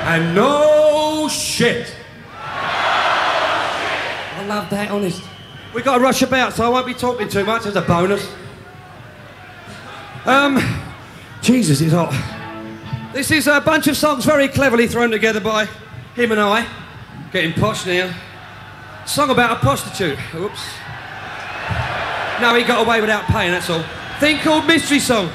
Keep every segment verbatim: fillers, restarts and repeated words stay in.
And no shit. I love that, honest. We've got to rush about, so I won't be talking too much as a bonus. Um, Jesus, it's hot. This is a bunch of songs very cleverly thrown together by him and I. Getting posh now. Song about a prostitute. Oops. No, he got away without paying, that's all. Thing called Mystery Song.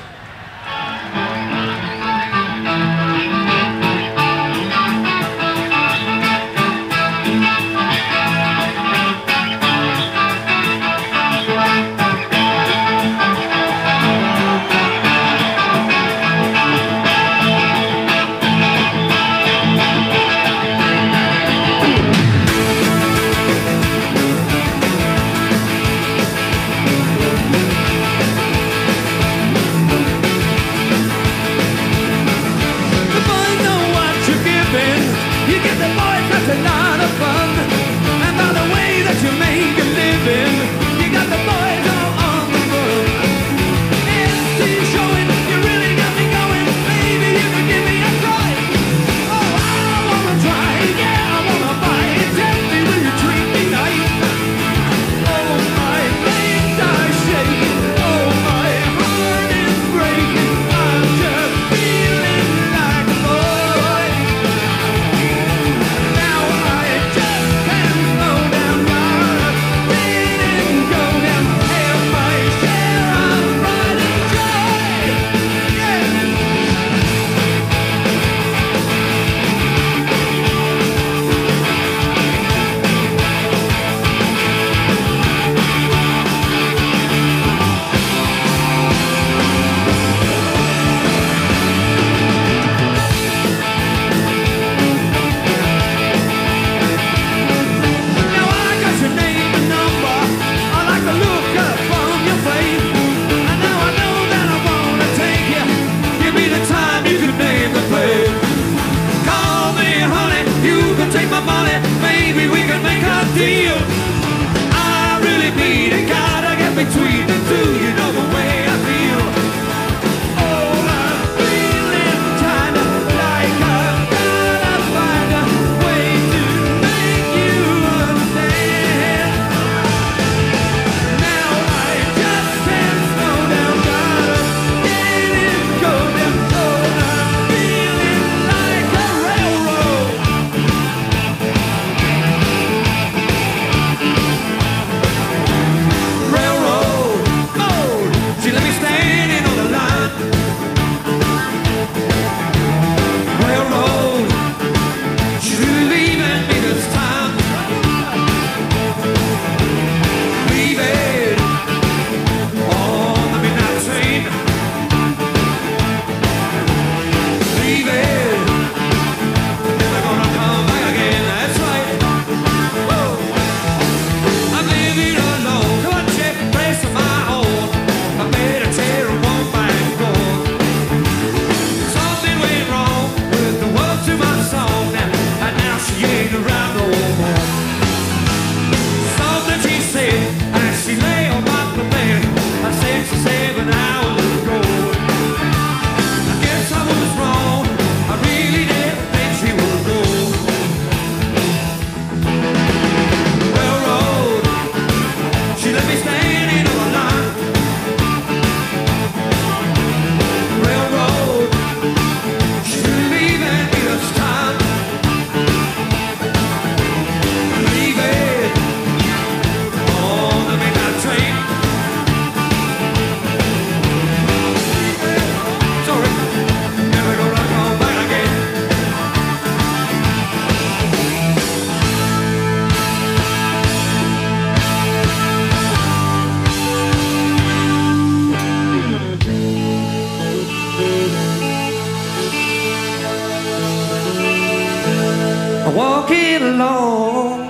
Walking along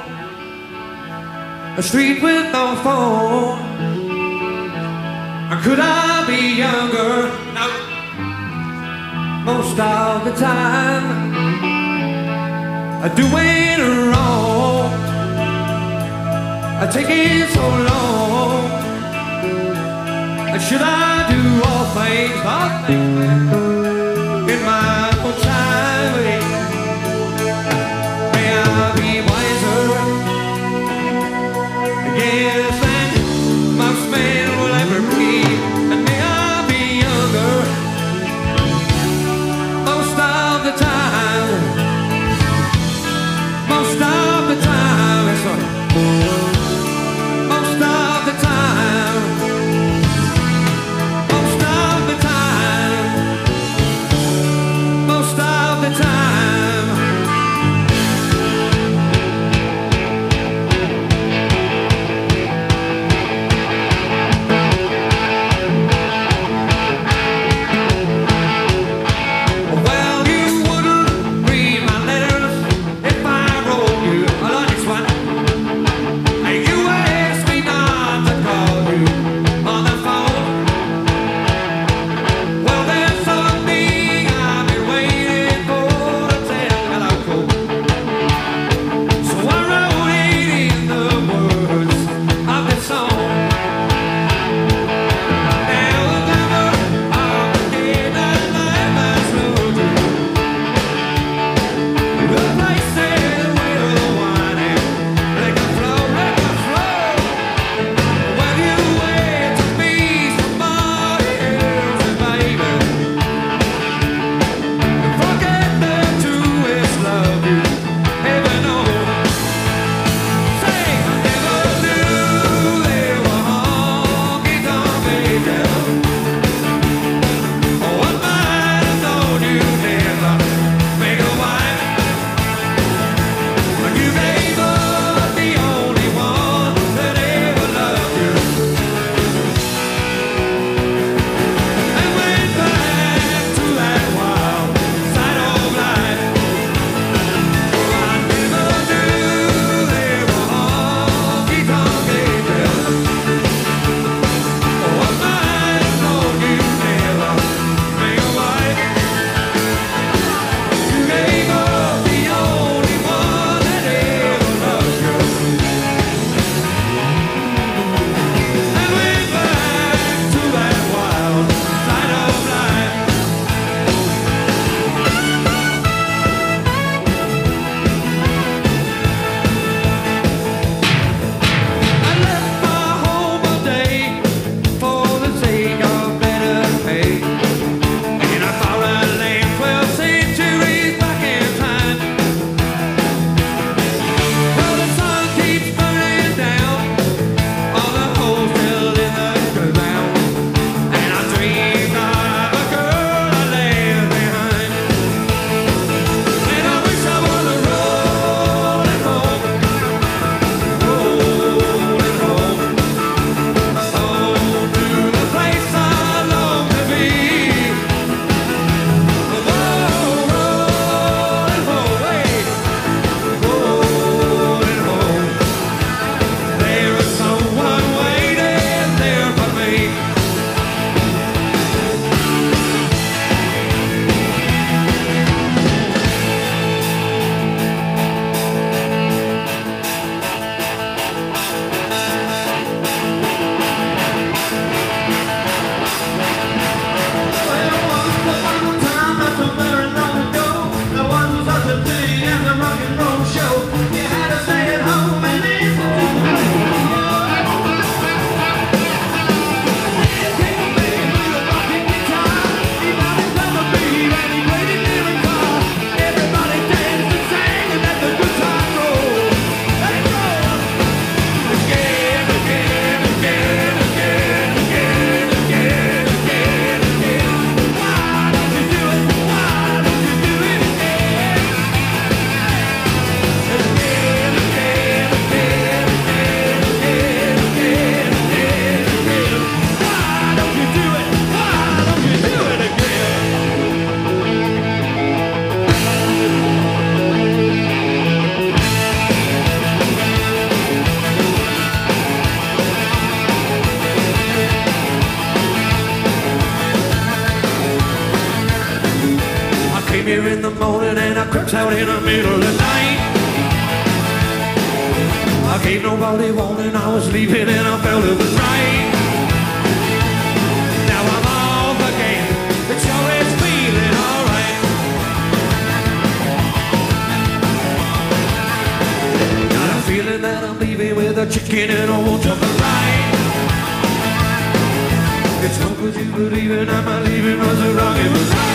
a street with no phone. Or could I be younger? No. Most of the time doing wrong. I take it so long. Should I do all things, all things in my own time? collapse out in the middle of the night. I gave nobody warning, I was leaving and I felt it was right. Now I'm off again, it sure is feeling alright. Got a feeling that I'm leaving with a chicken and I won't jump a ride. It's no good you believing I'm not leaving, was the wrong, it was right.